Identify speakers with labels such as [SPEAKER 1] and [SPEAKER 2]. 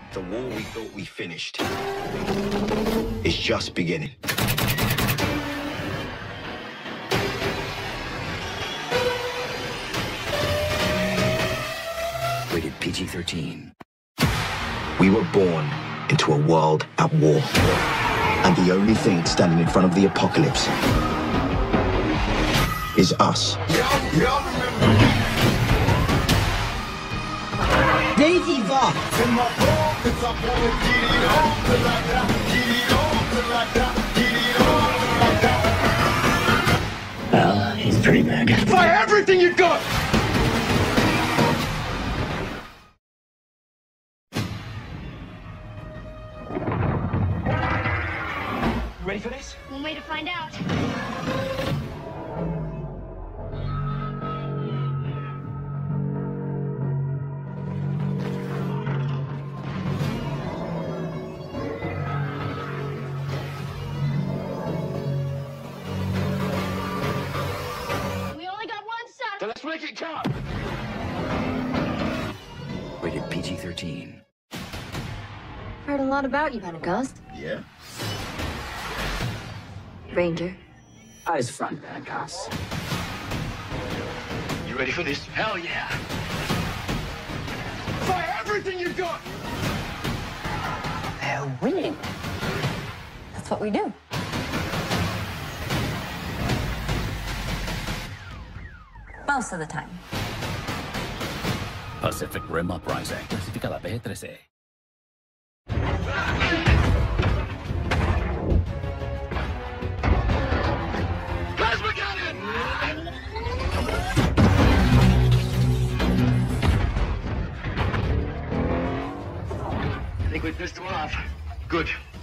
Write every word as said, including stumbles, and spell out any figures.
[SPEAKER 1] The war we thought we finished is just beginning. Rated P G thirteen. We were born into a world at war. And the only thing standing in front of the apocalypse is us.
[SPEAKER 2] Daisy va!
[SPEAKER 1] Well, he's pretty big.
[SPEAKER 3] Fire everything you got! Ready for this?
[SPEAKER 4] One way to find out. We only got one shot.
[SPEAKER 3] Then let's make it count.
[SPEAKER 1] Rated P G thirteen.
[SPEAKER 5] Heard a lot about you, Pentecost.
[SPEAKER 1] Yeah?
[SPEAKER 5] Ranger.
[SPEAKER 2] Eyes front, Pentecost.
[SPEAKER 3] You ready for this? Hell yeah! Fire everything you got!
[SPEAKER 2] They're winning.
[SPEAKER 5] That's what we do. Most of the time.
[SPEAKER 6] Pacific Rim Uprising. Clasificada P G thirteen.
[SPEAKER 3] I think we pissed him off. Good.